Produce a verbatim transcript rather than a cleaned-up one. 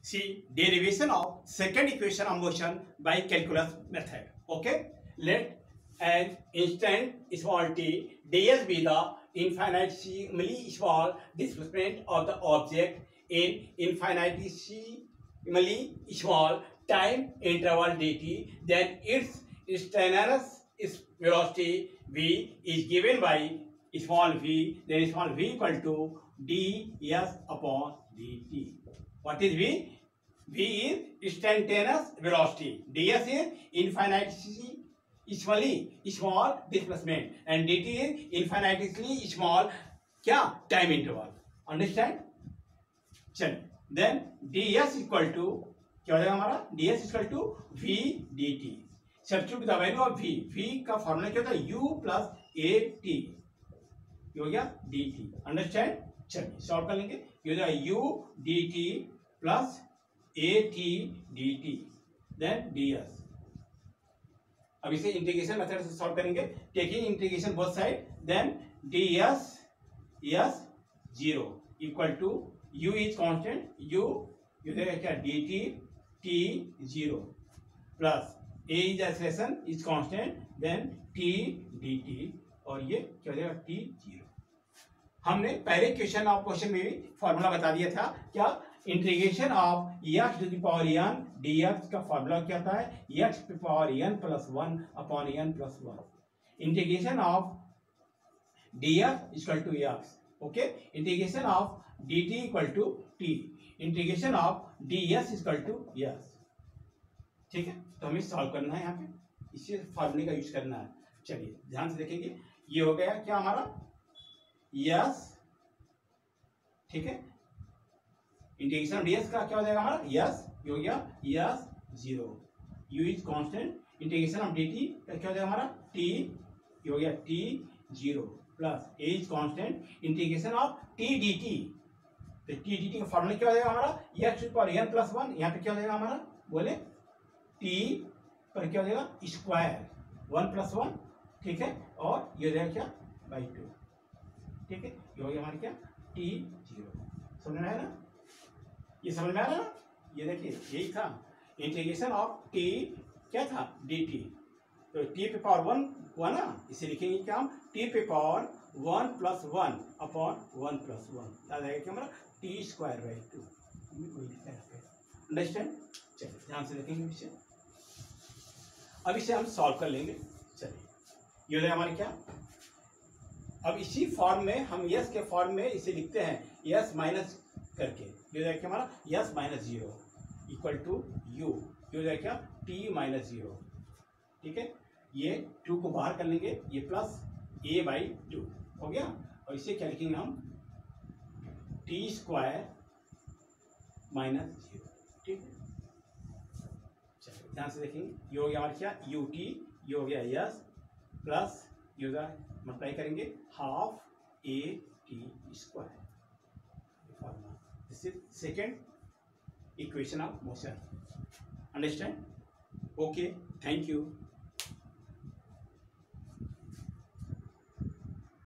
See derivation of second equation of motion by calculus method. Okay, let an instant small t ds be the infinitesimally small displacement of the object in infinitesimally small time interval dt, then its instantaneous velocity v is given by small v, then small v equal to ds upon dt. What is v? V is instantaneous velocity. ds is infinitesimally small displacement and dt is infinitesimally small क्या time interval. Understand? चलिए then ds equal to क्या हो जाएगा हमारा? ds equal to v dt. Substitute the value of v. v का formula क्या होता है? u plus at. ये हो गया dt. Understand? चलिए सॉल्व कर लेंगे. ये हो जाएगा u dt plus at dt then ds. अब इसे इंटीग्रेशन मेथड से सॉल्व करेंगे. Taking integration both side then ds s zero equal to u is constant u ये देगा क्या dt t zero plus a is acceleration is constant then t dt और ये क्या हो जाएगा t जीरो. हमने पहले क्वेश्चन ऑफ क्वेश्चन में भी फॉर्मूला बता दिया था. क्या? Integration of X to the power N DX का फॉर्मूला क्या होता है? X to the power N plus one upon N plus one. Integration of DX equal to X. Okay. Integration of dt equal to T. Integration of ds equal to S. ठीक है. तो हमें solve करना है यहाँ पे. इसी फॉर्मूले का यूज करना है. चलिए ध्यान से देखेंगे. ये हो गया क्या हमारा यस. ठीक है. इंटीग्रेशन ऑफ डीएस का क्या हो जाएगा हमारा यस. ये हो गया S zero. U is constant. Integration of dt का क्या हो जाएगा हमारा टी. ये हो गया T zero plus A is constant. Integration of T D T. तो टी डी टी का फॉर्मूला क्या हो जाएगा हमारा एक्स पर एन प्लस वन. यहाँ पे क्या हो जाएगा हमारा बोले टी पर क्या हो जाएगा स्क्वायर वन प्लस वन. ठीक है. और ये हो जाएगा क्या बाई टू. ठीक है. ये हो गया हमारा क्या टी जीरो. समझ में आया ना? ये समझ में आ रहा ना? ये देखिए यही था इंटीग्रेशन ऑफ टी क्या था डी टी. तो टी पे पावर वन हुआ ना. इसे लिखेंगे क्या हम टी पे power one plus one upon one plus one. याद आएगा क्या हमारा T square by two. Understand? चलिए ध्यान से देखेंगे इसे. अब इसे हम सॉल्व कर लेंगे. चलिए ये हो जाए हमारे क्या. अब इसी फॉर्म में हम यस के फॉर्म में इसे लिखते हैं यस माइनस करके. ये हो जाए क्या हमारा S minus zero equal to U. ये हो जाए क्या टी माइनस जीरो. ठीक है. ये टू को बाहर कर लेंगे. ये प्लस ए बाई टू हो गया. और इसे क्या लिखेंगे हम टी स्क्वायर माइनस जीरो. ठीक है. चलिए ध्यान से देखेंगे. ये हो गया हमारा क्या यू टी. ये हो गया यस प्लस ये हो जाए मल्टीप्लाई करेंगे half A T square. This is second equation of motion. Understand? Okay. Thank you.